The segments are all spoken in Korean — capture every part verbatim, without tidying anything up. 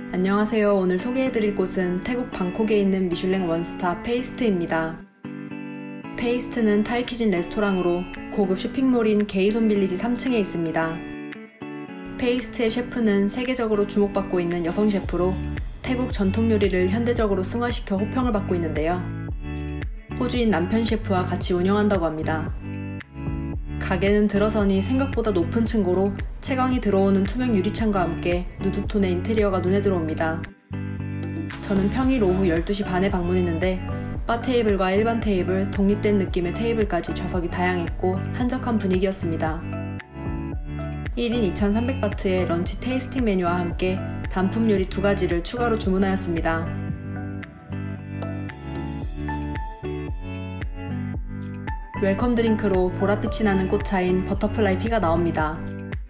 안녕하세요. 오늘 소개해드릴 곳은 태국 방콕에 있는 미슐랭 원스타 페이스트입니다. 페이스트는 타이키진 레스토랑으로 고급 쇼핑몰인 게이손 빌리지 삼 층에 있습니다. 페이스트의 셰프는 세계적으로 주목받고 있는 여성 셰프로 태국 전통 요리를 현대적으로 승화시켜 호평을 받고 있는데요. 호주인 남편 셰프와 같이 운영한다고 합니다. 가게는 들어서니 생각보다 높은 층고로 채광이 들어오는 투명 유리창과 함께 누드톤의 인테리어가 눈에 들어옵니다. 저는 평일 오후 열두 시 반에 방문했는데 바 테이블과 일반 테이블, 독립된 느낌의 테이블까지 좌석이 다양했고 한적한 분위기였습니다. 일 인 이천삼백 바트의 런치 테이스팅 메뉴와 함께 단품 요리 두 가지를 추가로 주문하였습니다. 웰컴 드링크로 보랏빛이 나는 꽃차인 버터플라이 피가 나옵니다.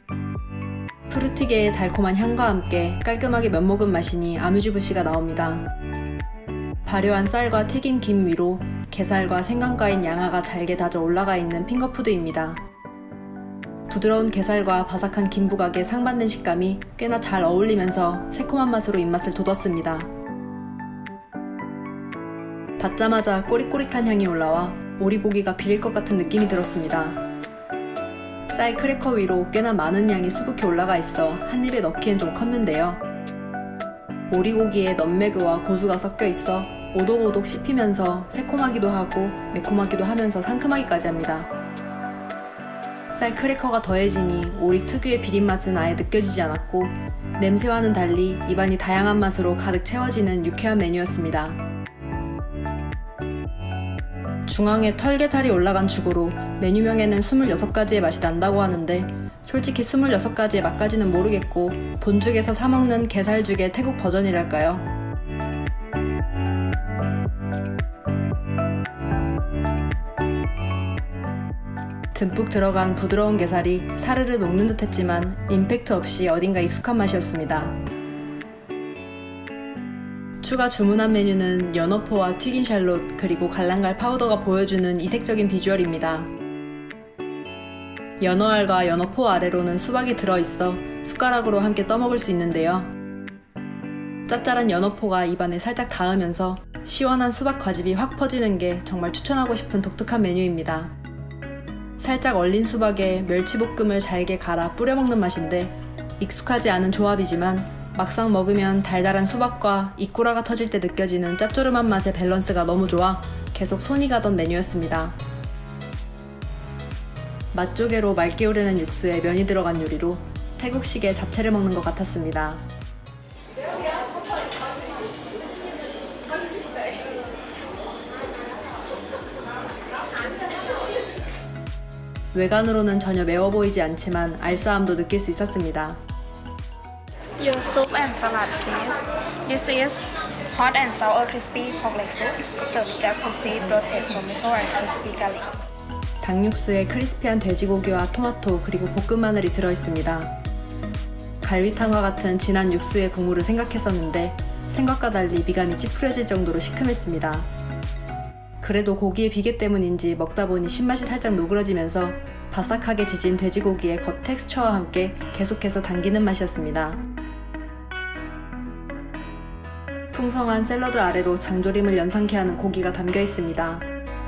프루티계의 달콤한 향과 함께 깔끔하게 면목은 마시니 아뮤즈부시가 나옵니다. 발효한 쌀과 튀김 김 위로 게살과 생강가인 양화가 잘게 다져 올라가 있는 핑거푸드입니다. 부드러운 게살과 바삭한 김부각의 상반된 식감이 꽤나 잘 어울리면서 새콤한 맛으로 입맛을 돋웠습니다. 받자마자 꼬릿꼬릿한 향이 올라와 오리고기가 비릴 것 같은 느낌이 들었습니다. 쌀 크래커 위로 꽤나 많은 양이 수북히 올라가 있어 한 입에 넣기엔 좀 컸는데요. 오리고기에 넛메그와 고수가 섞여 있어 오독오독 씹히면서 새콤하기도 하고 매콤하기도 하면서 상큼하기까지 합니다. 쌀 크래커가 더해지니 오리 특유의 비린맛은 아예 느껴지지 않았고 냄새와는 달리 입안이 다양한 맛으로 가득 채워지는 유쾌한 메뉴였습니다. 중앙에 털게살이 올라간 죽으로 메뉴명에는 스물여섯 가지의 맛이 난다고 하는데 솔직히 스물여섯 가지의 맛까지는 모르겠고 본죽에서 사먹는 게살죽의 태국 버전이랄까요? 듬뿍 들어간 부드러운 게살이 사르르 녹는 듯 했지만 임팩트 없이 어딘가 익숙한 맛이었습니다. 추가 주문한 메뉴는 연어포와 튀긴 샬롯 그리고 갈랑갈 파우더가 보여주는 이색적인 비주얼입니다. 연어알과 연어포 아래로는 수박이 들어있어 숟가락으로 함께 떠먹을 수 있는데요. 짭짤한 연어포가 입안에 살짝 닿으면서 시원한 수박 과즙이 확 퍼지는 게 정말 추천하고 싶은 독특한 메뉴입니다. 살짝 얼린 수박에 멸치볶음을 잘게 갈아 뿌려 먹는 맛인데 익숙하지 않은 조합이지만 막상 먹으면 달달한 수박과 이꾸라가 터질 때 느껴지는 짭조름한 맛의 밸런스가 너무 좋아 계속 손이 가던 메뉴였습니다. 맛조개로 맑게 우려낸 육수에 면이 들어간 요리로 태국식의 잡채를 먹는 것 같았습니다. 외관으로는 전혀 매워 보이지 않지만 알싸함도 느낄 수 있었습니다. Your soup and salad, please. This is hot and sour crispy pork leg soup, served jackfruit, roasted tomato and crispy garlic. 닭육수에 크리스피한 돼지고기와 토마토 그리고 볶은 마늘이 들어있습니다. 갈비탕과 같은 진한 육수의 국물을 생각했었는데 생각과 달리 미간이 찌푸려질 정도로 시큼했습니다. 그래도 고기의 비계 때문인지 먹다 보니 신맛이 살짝 누그러지면서 바삭하게 지진 돼지고기의 겉 텍스처와 함께 계속해서 당기는 맛이었습니다. 풍성한 샐러드 아래로 장조림을 연상케 하는 고기가 담겨 있습니다.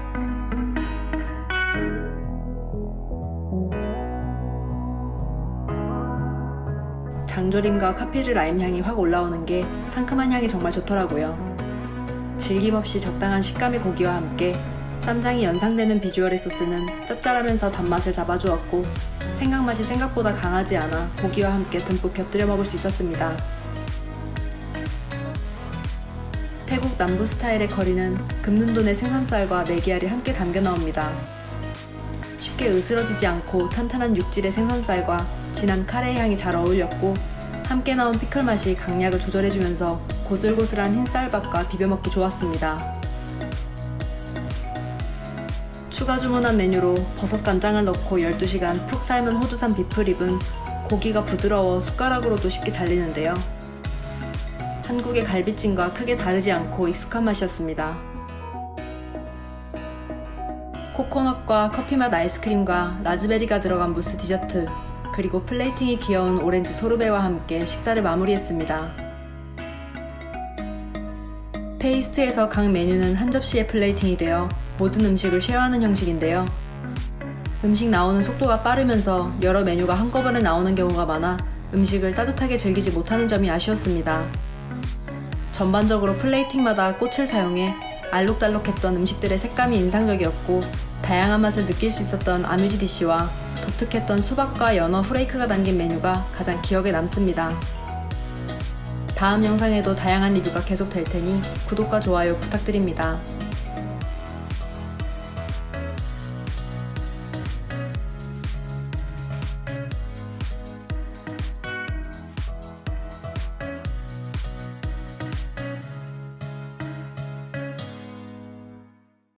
장조림과 카피르 라임 향이 확 올라오는 게 상큼한 향이 정말 좋더라고요. 질김없이 적당한 식감의 고기와 함께 쌈장이 연상되는 비주얼의 소스는 짭짤하면서 단맛을 잡아주었고 생강맛이 생각보다 강하지 않아 고기와 함께 듬뿍 곁들여 먹을 수 있었습니다. 태국 남부 스타일의 커리는 금눈돈의 생선살과 메기알이 함께 담겨 나옵니다. 쉽게 으스러지지 않고 탄탄한 육질의 생선살과 진한 카레의 향이 잘 어울렸고 함께 나온 피클 맛이 강약을 조절해주면서 고슬고슬한 흰쌀밥과 비벼먹기 좋았습니다. 추가 주문한 메뉴로 버섯 간장을 넣고 열두 시간 푹 삶은 호주산 비프립은 고기가 부드러워 숟가락으로도 쉽게 잘리는데요. 한국의 갈비찜과 크게 다르지 않고 익숙한 맛이었습니다. 코코넛과 커피맛 아이스크림과 라즈베리가 들어간 무스 디저트, 그리고 플레이팅이 귀여운 오렌지 소르베와 함께 식사를 마무리했습니다. 페이스트에서 각 메뉴는 한 접시에 플레이팅이 되어 모든 음식을 쉐어하는 형식인데요. 음식 나오는 속도가 빠르면서 여러 메뉴가 한꺼번에 나오는 경우가 많아 음식을 따뜻하게 즐기지 못하는 점이 아쉬웠습니다. 전반적으로 플레이팅마다 꽃을 사용해 알록달록했던 음식들의 색감이 인상적이었고 다양한 맛을 느낄 수 있었던 아뮤즈 디쉬와 독특했던 수박과 연어 후레이크가 담긴 메뉴가 가장 기억에 남습니다. 다음 영상에도 다양한 리뷰가 계속될 테니 구독과 좋아요 부탁드립니다.